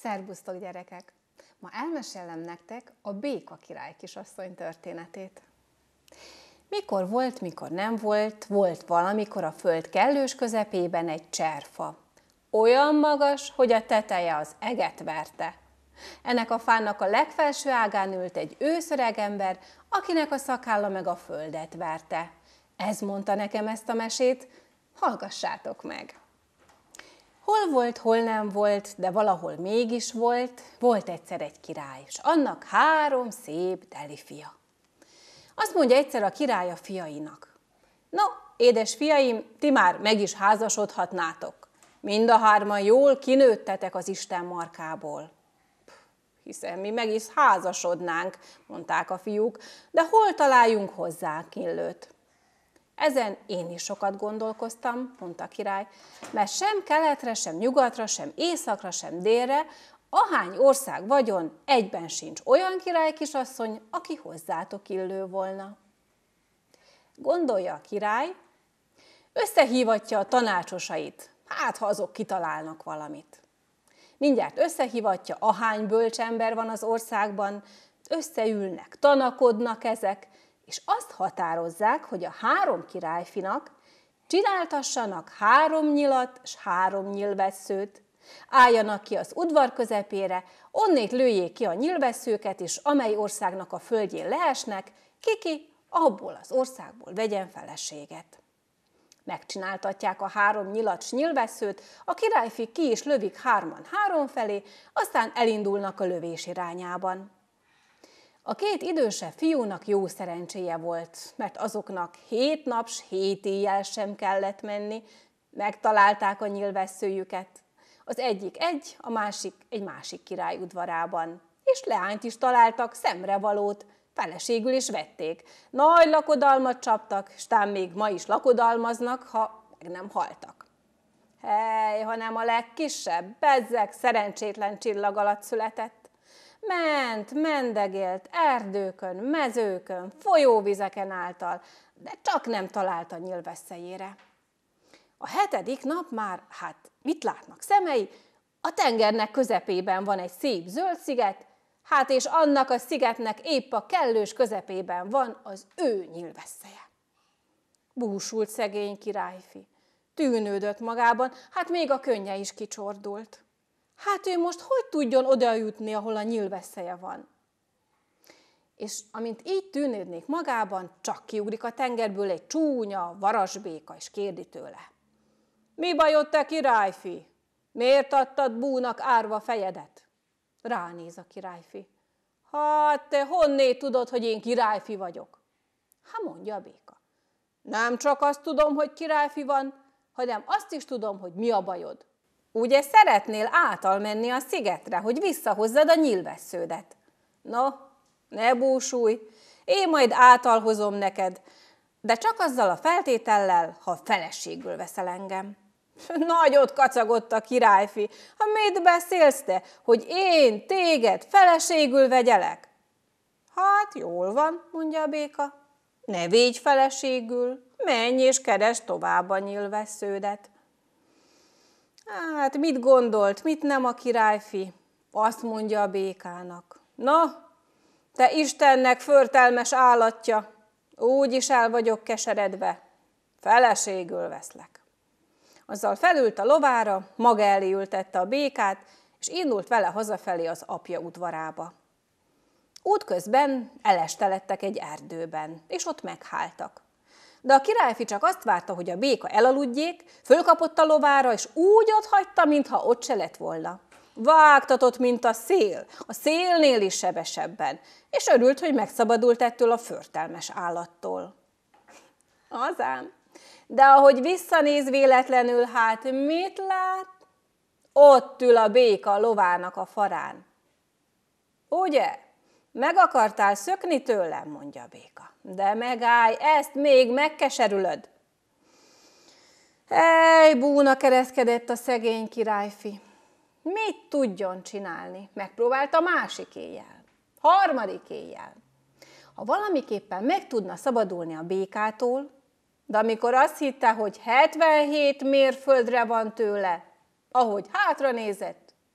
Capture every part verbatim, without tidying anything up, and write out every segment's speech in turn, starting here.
Szerbusztok, gyerekek! Ma elmesélem nektek a Béka király kisasszony történetét. Mikor volt, mikor nem volt, volt valamikor a föld kellős közepében egy cserfa. Olyan magas, hogy a teteje az eget verte. Ennek a fának a legfelső ágán ült egy őszöreg ember, akinek a szakálla meg a földet verte. Ez mondta nekem ezt a mesét, hallgassátok meg! Hol volt, hol nem volt, de valahol mégis volt, volt egyszer egy király, és annak három szép deli fia. Azt mondja egyszer a király a fiainak: no, édes fiaim, ti már meg is házasodhatnátok. Mind a hárman jól kinőttetek az Isten markából. Hiszen mi meg is házasodnánk, mondták a fiúk, de hol találjunk hozzá illőt? Ezen én is sokat gondolkoztam, mondta a király, mert sem keletre, sem nyugatra, sem északra, sem délre, ahány ország vagyon, egyben sincs olyan királykisasszony, aki hozzátok illő volna. Gondolja a király, összehívatja a tanácsosait, hát ha azok kitalálnak valamit. Mindjárt összehívatja, ahány bölcs ember van az országban, összeülnek, tanakodnak ezek, és azt határozzák, hogy a három királyfinak csináltassanak három nyilat s három nyilvesszőt, álljanak ki az udvar közepére, onnét lőjék ki a nyilvesszőket, és amely országnak a földjén leesnek, kiki abból az országból vegyen feleséget. Megcsináltatják a három nyilat s nyilvesszőt, a királyfi ki is lövik hárman három felé, aztán elindulnak a lövés irányában. A két idősebb fiúnak jó szerencséje volt, mert azoknak hét nap s hét éjjel sem kellett menni, megtalálták a nyilvesszőjüket. Az egyik egy, a másik egy másik király udvarában, és leányt is találtak, szemrevalót, feleségül is vették. Nagy lakodalmat csaptak, s tán még ma is lakodalmaznak, ha meg nem haltak. Hely, hanem a legkisebb, bezzeg, szerencsétlen csillag alatt született. Ment, mendegélt, erdőkön, mezőkön, folyóvizeken által, de csak nem talált a nyilvesszejére. A hetedik nap már, hát mit látnak szemei? A tengernek közepében van egy szép zöld sziget, hát és annak a szigetnek épp a kellős közepében van az ő nyilvesszeje. Búsult szegény királyfi, tűnődött magában, hát még a könnye is kicsordult. Hát ő most hogy tudjon oda jutni, ahol a nyilvesszeje van? És amint így tűnődnék magában, csak kiugrik a tengerből egy csúnya varasbéka, és kérdi tőle: mi bajod, te királyfi? Miért adtad búnak árva fejedet? Ránéz a királyfi. Hát te honnét tudod, hogy én királyfi vagyok? Hát mondja a béka. Nem csak azt tudom, hogy királyfi van, hanem azt is tudom, hogy mi a bajod. Ugye szeretnél átal menni a szigetre, hogy visszahozzad a nyilvessződet? No, ne búsulj, én majd átalhozom neked, de csak azzal a feltétellel, ha feleségül veszel engem. Nagyot kacagott a királyfi. Ha mit beszélsz te, hogy én téged feleségül vegyelek? Hát jól van, mondja a béka. Ne védj feleségül, menj és keresd tovább a nyilvessződet. Hát mit gondolt, mit nem a királyfi? Azt mondja a békának. Na, te Istennek förtelmes állatja, úgyis el vagyok keseredve, feleségül veszlek. Azzal felült a lovára, maga elé ültette a békát, és indult vele hazafelé az apja udvarába. Útközben elesteledtek egy erdőben, és ott megháltak. De a királyfi csak azt várta, hogy a béka elaludjék, fölkapott a lovára, és úgy otthagyta, mintha ott se lett volna. Vágtatott, mint a szél, a szélnél is sebesebben, és örült, hogy megszabadult ettől a förtelmes állattól. Azán, de ahogy visszanéz véletlenül, hát mit lát? Ott ül a béka a lovának a farán. Ugye? Meg akartál szökni tőlem, mondja a béka. De megállj, ezt még megkeserülöd. Ej, búna kereszkedett a szegény királyfi. Mit tudjon csinálni? Megpróbálta másik éjjel, harmadik éjjel. Ha valamiképpen meg tudna szabadulni a békától, de amikor azt hitte, hogy hetvenhét mérföldre van tőle, ahogy hátra nézett,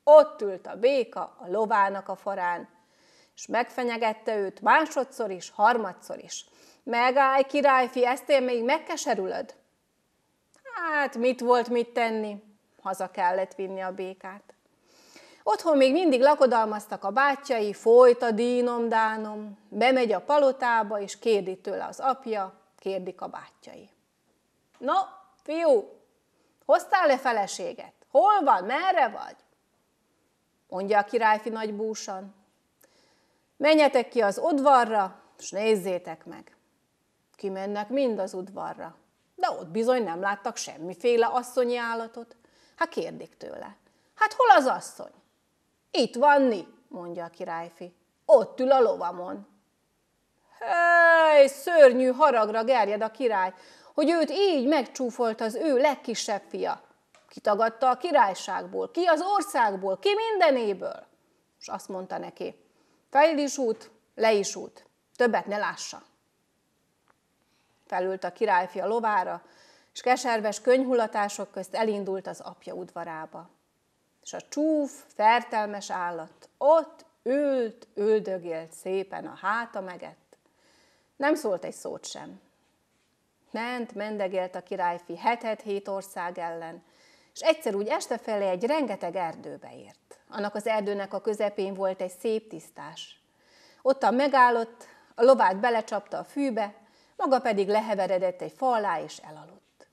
Ott ült a béka a lovának a farán, és megfenyegette őt másodszor is, harmadszor is. Megállj, királyfi, eztél még megkeserülöd? Hát, mit volt mit tenni? Haza kellett vinni a békát. Otthon még mindig lakodalmaztak a bátyjai, folyt a dínom-dánom, bemegy a palotába, és kérdi tőle az apja, kérdik a bátyjai. No, fiú, hoztál-e feleséget? Hol van, merre vagy? Mondja a királyfi nagy búsan. Menjetek ki az udvarra, és nézzétek meg. Kimennek mind az udvarra, de ott bizony nem láttak semmiféle asszonyi állatot. Hát kérdik tőle. Hát hol az asszony? Itt van ni, mondja a királyfi. Ott ül a lovamon. Hely, szörnyű haragra gerjed a király, hogy őt így megcsúfolt az ő legkisebb fia. Kitagadta a királyságból, ki az országból, ki mindenéből. És azt mondta neki, fel is út, le is út, többet ne lássa. Felült a királyfi a lovára, és keserves könyhullatások közt elindult az apja udvarába. És a csúf, fertelmes állat ott ült, üldögélt szépen, a háta megett. Nem szólt egy szót sem. Ment, mendegélt a királyfi hetet-hét ország ellen, és egyszer úgy este felé egy rengeteg erdőbe ért. Annak az erdőnek a közepén volt egy szép tisztás. Ottan megállott, a lovát belecsapta a fűbe, maga pedig leheveredett egy fa alá és elaludt.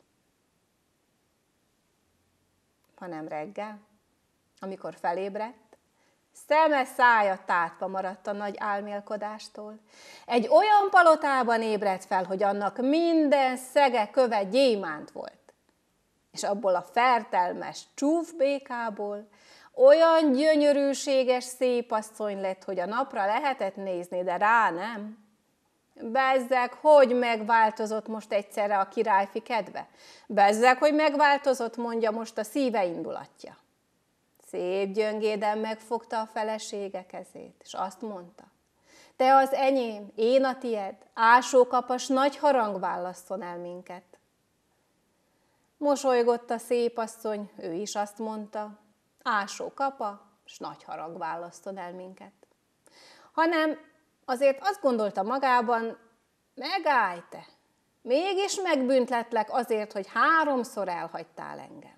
Hanem reggel, amikor felébredt, szeme szája tátva maradt a nagy álmélkodástól. Egy olyan palotában ébredt fel, hogy annak minden szege, köve gyémánt volt. És abból a fertelmes csúfbékából olyan gyönyörűséges szép asszony lett, hogy a napra lehetett nézni, de rá nem. Bezzeg, hogy megváltozott most egyszerre a királyfi kedve. Bezzeg, hogy megváltozott, mondja most a szíve indulatja. Szép gyöngéden megfogta a felesége kezét, és azt mondta, te az enyém, én a tied, ásókapas nagy harang válasszon el minket. Mosolygott a szép asszony, ő is azt mondta, ásókapa, s nagy harag választod el minket. Hanem azért azt gondolta magában, megállj te, mégis megbüntetlek azért, hogy háromszor elhagytál engem.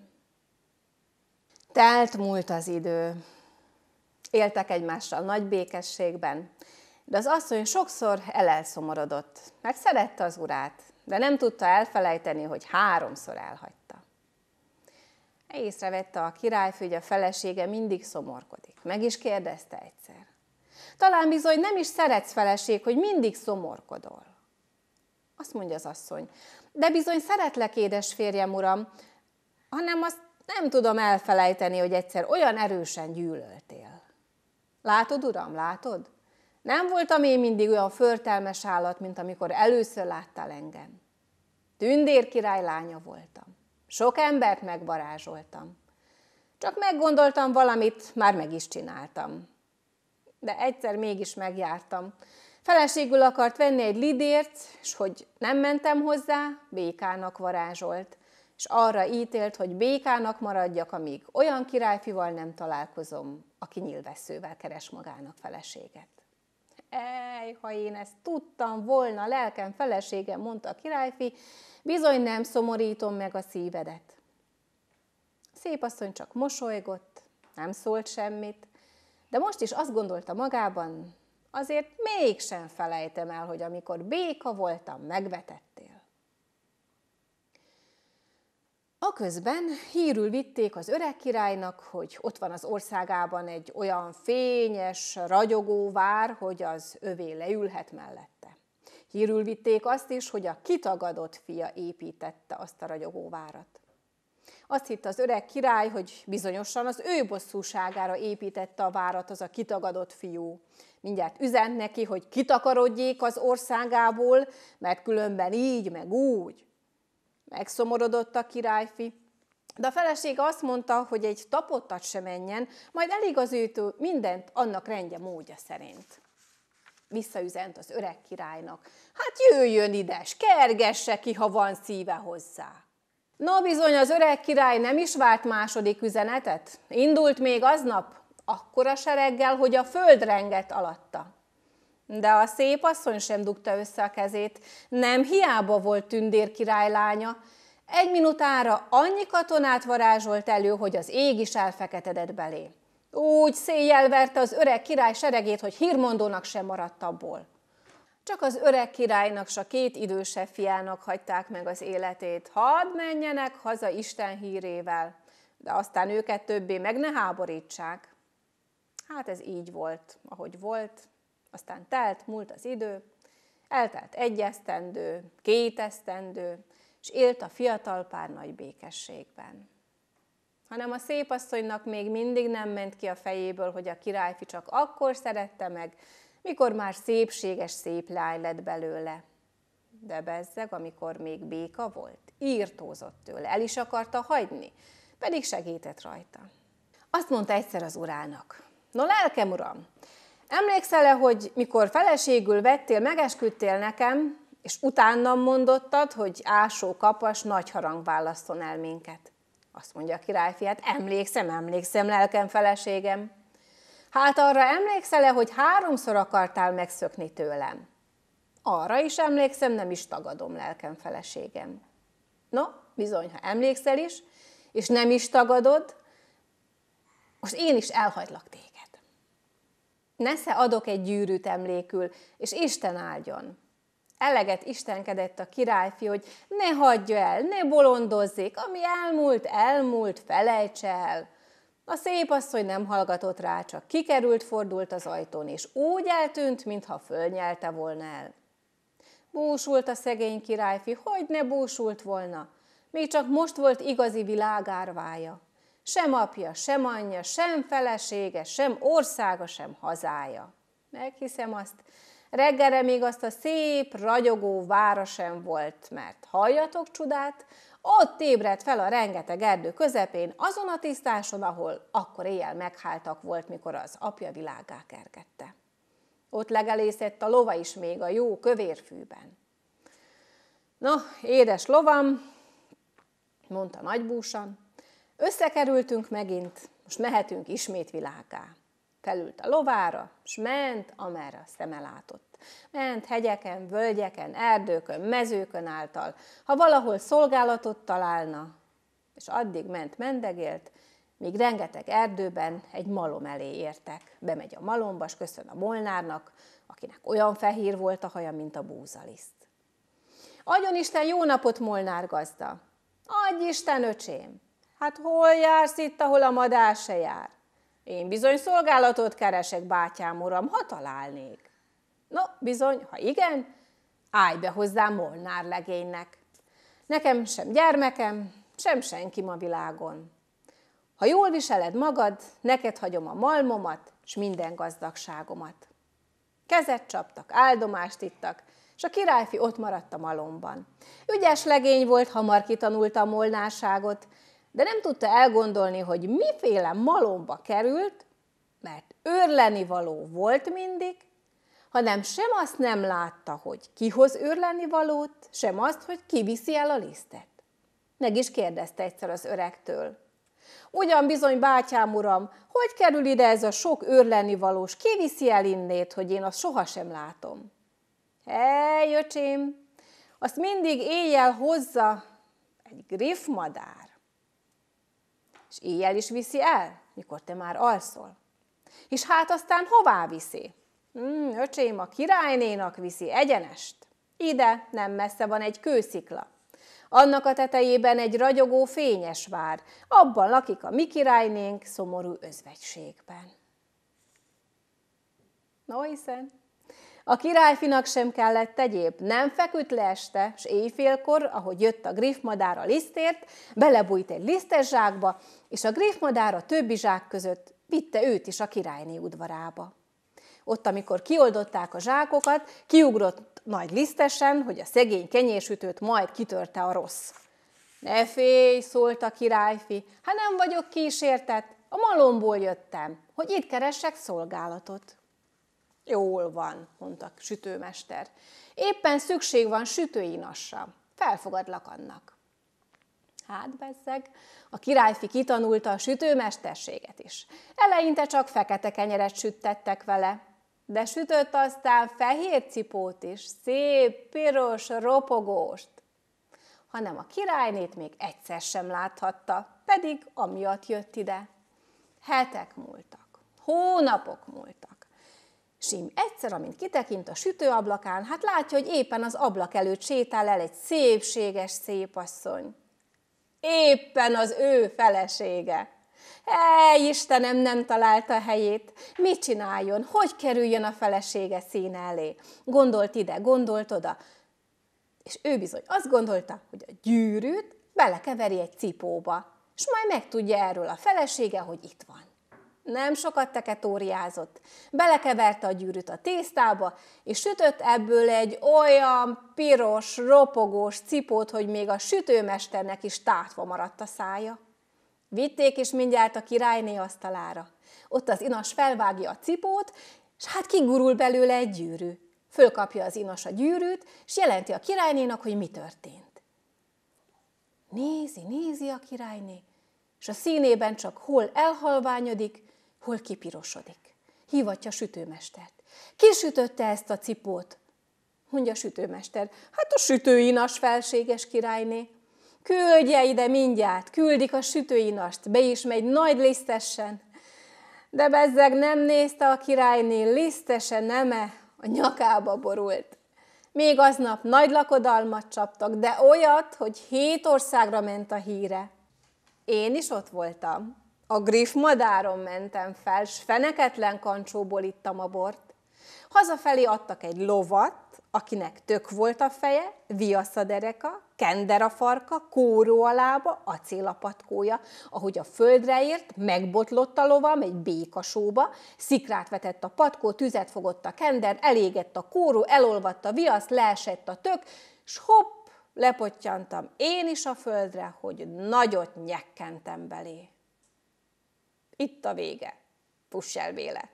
Telt múlt az idő, éltek egymással nagy békességben, de az asszony sokszor elelszomorodott, meg szerette az urát, de nem tudta elfelejteni, hogy háromszor elhagyta. Észrevette a királyfi, hogy a felesége mindig szomorkodik. Meg is kérdezte egyszer. Talán bizony nem is szeretsz, feleség, hogy mindig szomorkodol. Azt mondja az asszony, de bizony szeretlek, édes férjem, uram, hanem azt nem tudom elfelejteni, hogy egyszer olyan erősen gyűlöltél. Látod, uram, látod? Nem voltam én mindig olyan förtelmes állat, mint amikor először láttál engem. Tündér király lánya voltam. Sok embert megvarázsoltam. Csak meggondoltam valamit, már meg is csináltam. De egyszer mégis megjártam. Feleségül akart venni egy lidért, és hogy nem mentem hozzá, békának varázsolt. És arra ítélt, hogy békának maradjak, amíg olyan királyfival nem találkozom, aki nyilvesszővel keres magának feleséget. Ej, ha én ezt tudtam volna, lelkem feleségem, mondta a királyfi, bizony nem szomorítom meg a szívedet. Szép asszony csak mosolygott, nem szólt semmit, de most is azt gondolta magában, azért mégsem felejtem el, hogy amikor béka voltam, megvetettél. Aközben hírül vitték az öreg királynak, hogy ott van az országában egy olyan fényes, ragyogó vár, hogy az övé leülhet mellette. Hírül vitték azt is, hogy a kitagadott fia építette azt a ragyogó várat. Azt hitte az öreg király, hogy bizonyosan az ő bosszúságára építette a várat az a kitagadott fiú. Mindjárt üzent neki, hogy kitakarodjék az országából, mert különben így, meg úgy. Megszomorodott a királyfi, de a felesége azt mondta, hogy egy tapottat se menjen, majd eligazítő mindent annak rendje módja szerint. Visszaüzent az öreg királynak. Hát jöjjön ide, s kergesse ki, ha van szíve hozzá. No bizony, az öreg király nem is várt második üzenetet. Indult még aznap, akkora sereggel, hogy a föld rengett alatta. De a szép asszony sem dugta össze a kezét, nem hiába volt Tündér király lánya. Egy minutára annyi katonát varázsolt elő, hogy az ég is elfeketedett belé. Úgy széjjel verte az öreg király seregét, hogy hírmondónak sem maradt abból. Csak az öreg királynak s a két idősebb fiának hagyták meg az életét. Hadd menjenek haza Isten hírével, de aztán őket többé meg ne háborítsák. Hát ez így volt, ahogy volt. Aztán telt, múlt az idő, eltelt egy esztendő, két esztendő, és élt a fiatal pár nagy békességben. Hanem a szépasszonynak még mindig nem ment ki a fejéből, hogy a királyfi csak akkor szerette meg, mikor már szépséges szép lány lett belőle. De bezzeg, amikor még béka volt, írtózott tőle, el is akarta hagyni, pedig segített rajta. Azt mondta egyszer az urának: no lelkem uram, emlékszel-e, hogy mikor feleségül vettél, megesküdtél nekem, és utánam mondottad, hogy ásó kapas nagy harang válasszon el minket? Azt mondja a királyfi: hát emlékszem, emlékszem, lelkem feleségem. Hát arra emlékszel-e, hogy háromszor akartál megszökni tőlem? Arra is emlékszem, nem is tagadom, lelkem feleségem. No, bizony, ha emlékszel is, és nem is tagadod, most én is elhagylak téged. Nesze adok egy gyűrűt emlékül, és Isten áldjon. Eleget istenkedett a királyfi, hogy ne hagyja el, ne bolondozzék, ami elmúlt, elmúlt, felejtse el. A szép asszony nem hallgatott rá, csak kikerült, fordult az ajtón, és úgy eltűnt, mintha fölnyelte volna el. Búsult a szegény királyfi, hogy ne búsult volna, még csak most volt igazi világárvája. Sem apja, sem anyja, sem felesége, sem országa, sem hazája. Meghiszem azt, reggelre még azt a szép, ragyogó vára sem volt, mert halljatok csodát, ott ébredt fel a rengeteg erdő közepén, azon a tisztáson, ahol akkor éjjel megháltak volt, mikor az apja világgá kergette. Ott legelészett a lova is még a jó kövérfűben. No, édes lovam, mondta nagybúsan, összekerültünk megint, most mehetünk ismét világgá. Felült a lovára, s ment, amerre a szeme látott. Ment hegyeken, völgyeken, erdőkön, mezőkön által, ha valahol szolgálatot találna, és addig ment, mendegélt, míg rengeteg erdőben egy malom elé értek. Bemegy a malomba, s köszön a molnárnak, akinek olyan fehér volt a haja, mint a búzaliszt. Adjon Isten jó napot, molnár gazda! Adj Isten, öcsém! Hát hol jársz itt, ahol a madár se jár? Én bizony szolgálatot keresek, bátyám uram, ha találnék. No, bizony, ha igen, állj be hozzám molnár legénynek. Nekem sem gyermekem, sem senkim a világon. Ha jól viseled magad, neked hagyom a malmomat, s minden gazdagságomat. Kezet csaptak, áldomást ittak, és a királyfi ott maradt a malomban. Ügyes legény volt, hamar kitanulta a molnárságot, de nem tudta elgondolni, hogy miféle malomba került, mert őrleni való volt mindig, hanem sem azt nem látta, hogy ki hoz őrleni valót, sem azt, hogy ki viszi el a lisztet. Meg is kérdezte egyszer az öregtől: ugyan bizony, bátyám uram, hogy kerül ide ez a sok őrleni valós, ki viszi el innét, hogy én azt sohasem látom? Hely, öcsém, azt mindig éjjel hozza egy griffmadár. És éjjel is viszi el, mikor te már alszol. És hát aztán hová viszi? Hmm, öcsém, a királynénak viszi egyenest. Ide nem messze van egy kőszikla. Annak a tetejében egy ragyogó fényes vár. Abban lakik a mi királynénk szomorú özvegységben. No hiszen, a királyfinak sem kellett egyéb, nem feküdt le este, s éjfélkor, ahogy jött a griffmadár a lisztért, belebújt egy lisztes zsákba, és a griffmadár a többi zsák között vitte őt is a királyné udvarába. Ott, amikor kioldották a zsákokat, kiugrott nagy lisztesen, hogy a szegény kenyérsütőt majd kitörte a rossz. Ne félj, szólt a királyfi, hát nem vagyok kísértett, a malomból jöttem, hogy itt keressek szolgálatot. Jól van, mondta a sütőmester. Éppen szükség van sütőinasra. Felfogadlak annak. Hát bezzeg, a királyfi kitanulta a sütőmesterséget is. Eleinte csak fekete kenyeret süttettek vele, de sütött aztán fehér cipót is, szép, piros, ropogóst. Hanem a királynét még egyszer sem láthatta, pedig amiatt jött ide. Hetek múltak, hónapok múltak. Sim egyszer, amint kitekint a sütőablakán, hát látja, hogy éppen az ablak előtt sétál el egy szépséges szépasszony. Éppen az ő felesége. Ej, Istenem, nem találta a helyét. Mit csináljon? Hogy kerüljön a felesége színe elé? Gondolt ide, gondolt oda. És ő bizony azt gondolta, hogy a gyűrűt belekeveri egy cipóba, és majd megtudja erről a felesége, hogy itt van. Nem sokat teketóriázott, belekeverte a gyűrűt a tésztába, és sütött ebből egy olyan piros, ropogós cipót, hogy még a sütőmesternek is tátva maradt a szája. Vitték is mindjárt a királyné asztalára. Ott az inas felvágja a cipót, és hát kigurul belőle egy gyűrű. Fölkapja az inas a gyűrűt, és jelenti a királynénak, hogy mi történt. Nézi, nézi a királyné, és a színében csak hol elhalványodik, hol kipirosodik. Hívatja a sütőmestert. Ki sütötte ezt a cipót? Mondja a sütőmester. Hát a sütőinas, felséges királyné. Küldje ide mindjárt, küldik a sütőinast, be is megy nagy lisztesen. De bezzeg nem nézte a királyné, lisztese neme a nyakába borult. Még aznap nagy lakodalmat csaptak, de olyat, hogy hét országra ment a híre. Én is ott voltam. A griff madáron mentem fel, s feneketlen kancsóból ittam a bort. Hazafelé adtak egy lovat, akinek tök volt a feje, viasz a dereka, kender a farka, kóró a lába, acél a patkója. Ahogy a földre ért, megbotlott a lovam egy békasóba, szikrát vetett a patkó, tüzet fogott a kender, elégett a kóró, elolvadt a viasz, leesett a tök, s hopp, lepottyantam én is a földre, hogy nagyot nyekkentem belé. Itt a vége. Fuss el, Béle!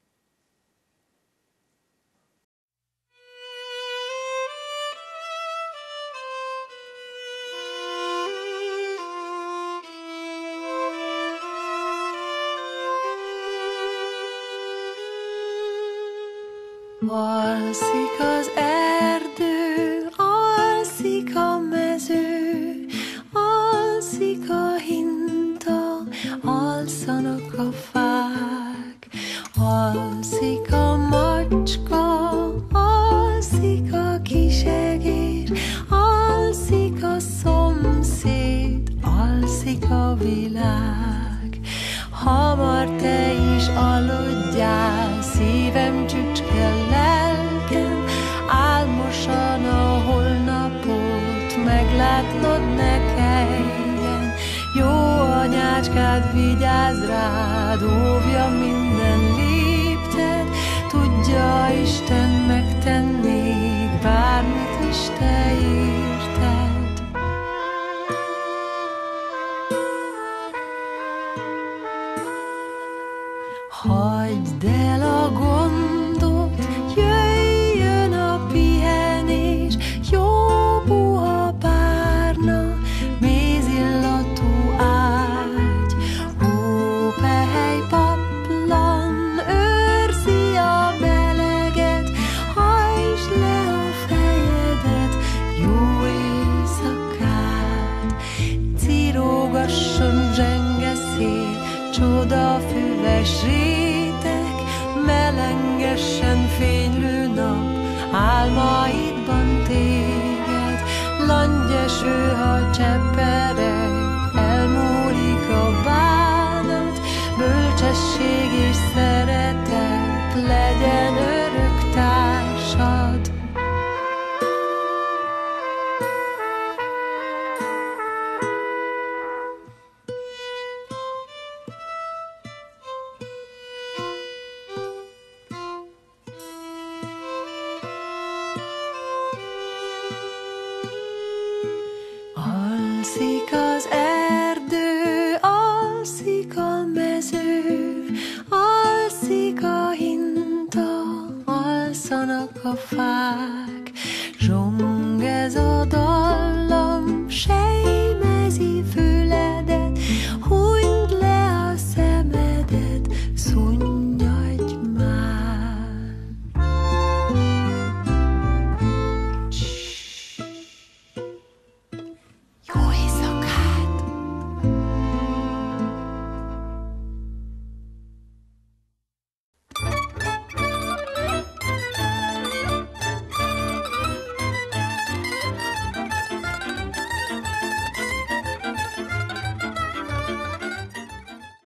Alszik az erdő, alszik a mező, alszik a hinta, alszanak a fák, alszik a macska, alszik a kisegér, alszik a szomszéd, alszik a világ. Hamar te is aludjál, szívem csücske, lelkem, álmosan a holnapot meglátnod ne kelljen. Jó anyácskád vigyáz rád, óvja minden lépted, tudja Isten megtennék, bármit is te érted. Hagyd el a gondot, jöjjön a pihenés, jó puha párna, mézillatú ágy. Hópehely paplan őrzi a meleget, hajtsd le a fejedet, jó éjszakát. Cirógasson zsenge szél, csodafüves rétek, melengessen fénylő nap, álmaidban téged. Langyeső, ha csepereg, elmúlik a bánat, bölcsesség és szeretet legyen örök társad. Alszik az erdő, alszik a mező, alszik a hinta, alszanak a fák.